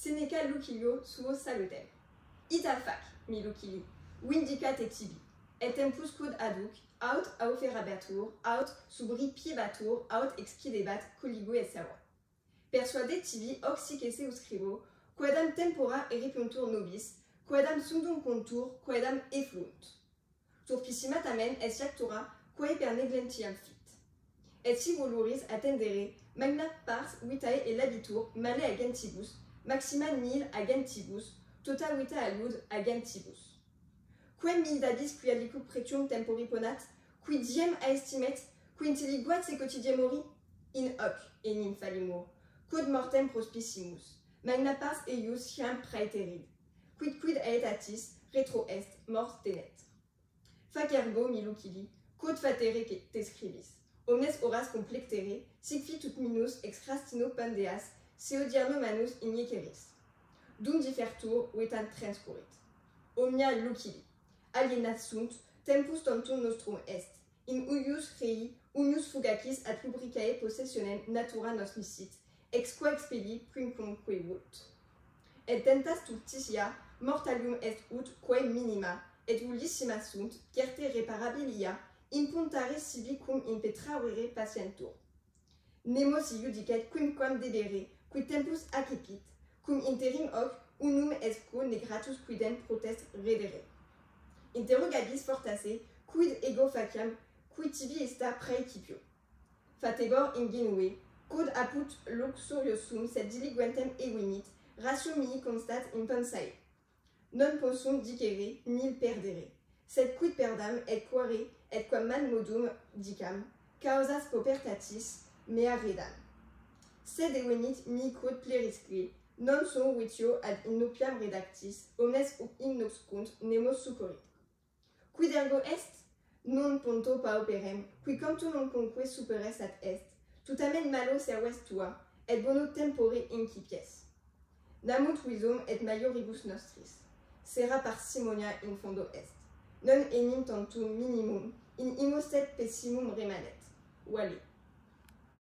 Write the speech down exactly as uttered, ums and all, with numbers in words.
Seneca lucilio suo salutem. Ita fac, mi lucili, windicat et tibi, et tempus quod aduc, aut auferabatur, aut subri piebatur, aut excidebat colligo et servo. Persuade tibi oxic esse uscribo, quaedam tempora eripuntur nobis, quaedam sundum contur, quaedam effluunt. Turpissima tamen est jactura, quae per neglentiam fit. Et si voluris attendere, magna pars vitae et labitur, male agentibus, maxima nihil agentibus, tota vita alud agentibus. Quem milidabis qui aliquo pretium tempori ponat, qui diem aestimet, qui inteliguat se quotidie mori? In hoc enim fallimur, quod mortem prospissimus, magna pars eius chiam praeterid, quid quid aetatis, retro est, mors tenet. Fac ergo mi lucili, quod fatere te scribis, omnes horas complectere, sic fit ut minus extrastino pandeas, seodierno manus inieceris. Dum differtur vetam transcurrit. Omnia lucili, alienat sunt, tempus tantum nostrum est, in uius rei, unius fugacis ad lubricae possessionem natura nos misit, ex qua expelli quinquamque vult. Et tentas turtitia, mortalium est ut quae minima, et ullissima sunt, certe reparabilia, impuntare sibi cum impetraere patientur. Nemo si judicet quinquam debere, qui tempus accepit, cum interim hoc unum esco negratus quidem protest redere. Interrogabis fortasse, quid ego faciam, qui tibi esta praecipio. Fatebor ingenue, quod apud luxuriosum sed diligentem evinit, ratio mihi constat in pensae. Non possum dicere, nil perdere, sed quid perdam et quare et quam man modum dicam, causas popertatis mea redam. Sed evenit mi quod plerisque, non sum vitio ad innopiam redactis, omnes ignoscunt nemo succorit. Quid ergo est? Non ponto pauperem, qui cantum non conque superes ad est, tutamen malo serves tua, et bono tempore incipies. Namunt visum et maioribus nostris, sera parsimonia in fondo est. Non enim tantum minimum, in imostet pessimum remanet. Vale.